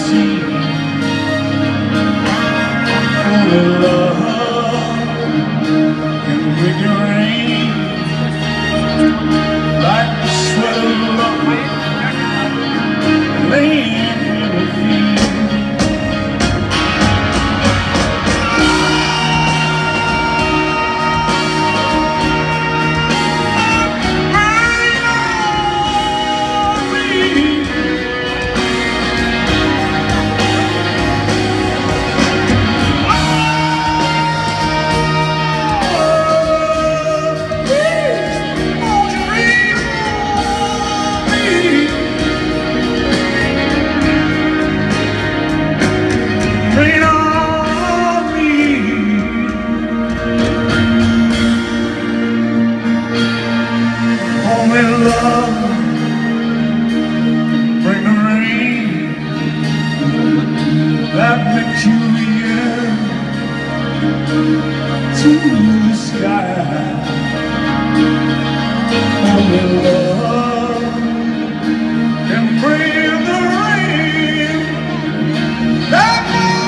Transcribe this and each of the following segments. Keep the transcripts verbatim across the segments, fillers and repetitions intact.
sea. Only love can bring your rain, like the sweat of love laying in the field. Rain on me, only love bring the rain that makes you yield to the sky. Only love can bring the rain that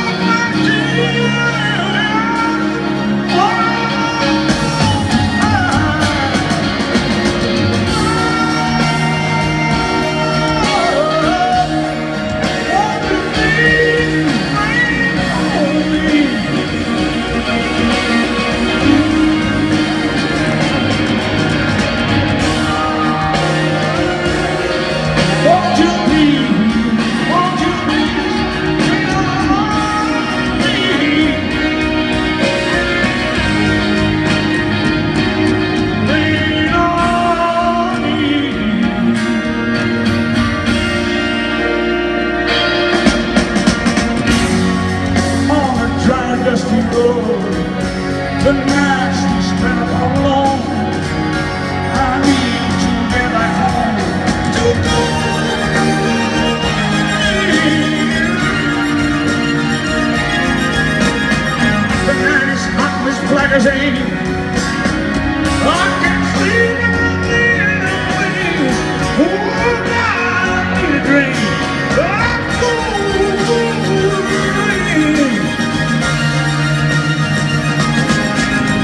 dusty road, the nights we spent alone. I need to get back home to go. The night is hot as black as rain. I can't sleep and I'm bleeding away. Oh, God, I need a drink. I'm cold.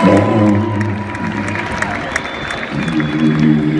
Oh.